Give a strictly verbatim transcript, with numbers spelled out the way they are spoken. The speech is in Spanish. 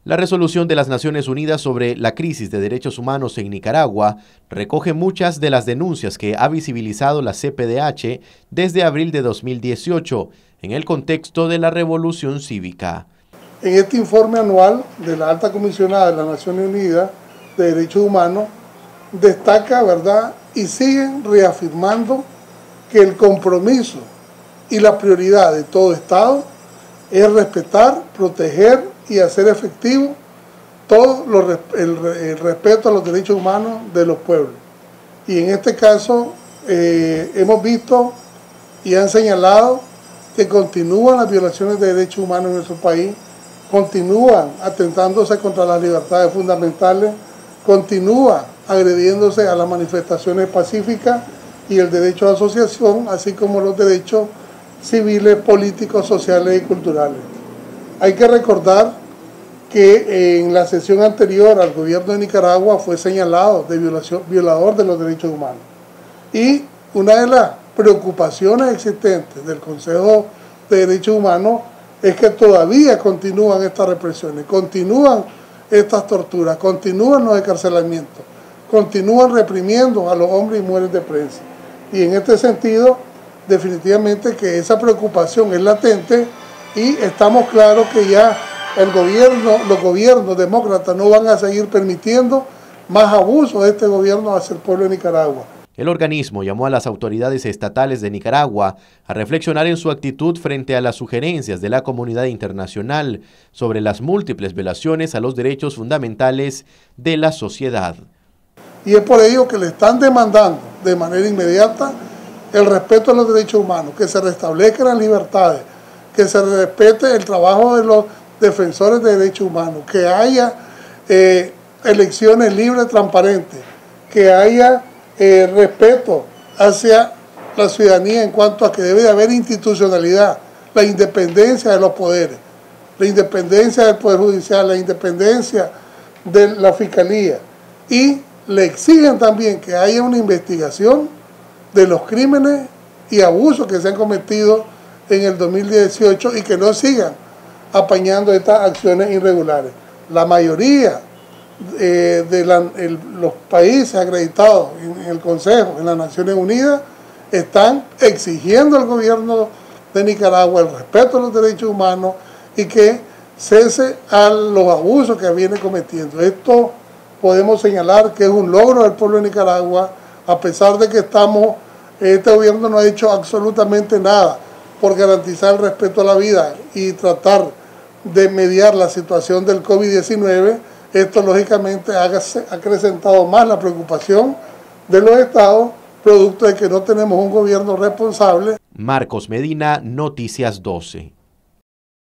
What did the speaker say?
La resolución de las Naciones Unidas sobre la crisis de derechos humanos en Nicaragua recoge muchas de las denuncias que ha visibilizado la C P D H desde abril de dos mil dieciocho, en el contexto de la revolución cívica. En este informe anual de la Alta Comisionada de las Naciones Unidas de Derechos Humanos, destaca, ¿verdad?, y siguen reafirmando que el compromiso y la prioridad de todo Estado es respetar, proteger y hacer efectivo todo lo, el, el respeto a los derechos humanos de los pueblos. Y en este caso eh, hemos visto y han señalado que continúan las violaciones de derechos humanos en nuestro país, continúan atentándose contra las libertades fundamentales, continúa agrediéndose a las manifestaciones pacíficas y el derecho a asociación, así como los derechos civiles, políticos, sociales y culturales. Hay que recordar que en la sesión anterior al gobierno de Nicaragua fue señalado de violación, violador de los derechos humanos. Y una de las preocupaciones existentes del Consejo de Derechos Humanos es que todavía continúan estas represiones, continúan estas torturas, continúan los encarcelamientos, continúan reprimiendo a los hombres y mujeres de prensa. Y en este sentido, definitivamente que esa preocupación es latente y estamos claros que ya el gobierno, los gobiernos demócratas no van a seguir permitiendo más abusos de este gobierno hacia el pueblo de Nicaragua. El organismo llamó a las autoridades estatales de Nicaragua a reflexionar en su actitud frente a las sugerencias de la comunidad internacional sobre las múltiples violaciones a los derechos fundamentales de la sociedad. Y es por ello que le están demandando de manera inmediata el respeto a los derechos humanos, que se restablezcan las libertades, que se respete el trabajo de los defensores de derechos humanos, que haya eh, elecciones libres, transparentes, que haya eh, respeto hacia la ciudadanía en cuanto a que debe de haber institucionalidad, la independencia de los poderes, la independencia del Poder Judicial, la independencia de la Fiscalía, y le exigen también que haya una investigación de los crímenes y abusos que se han cometido en el dos mil dieciocho y que no sigan apañando estas acciones irregulares. La mayoría eh, de la, el, los países acreditados en, en el Consejo, en las Naciones Unidas, están exigiendo al gobierno de Nicaragua el respeto a los derechos humanos y que cese a los abusos que viene cometiendo. Esto podemos señalar que es un logro del pueblo de Nicaragua, a pesar de que estamos, este gobierno no ha hecho absolutamente nada por garantizar el respeto a la vida y tratar de mediar la situación del COVID diecinueve, esto lógicamente ha acrecentado más la preocupación de los estados, producto de que no tenemos un gobierno responsable. Marcos Medina, Noticias doce.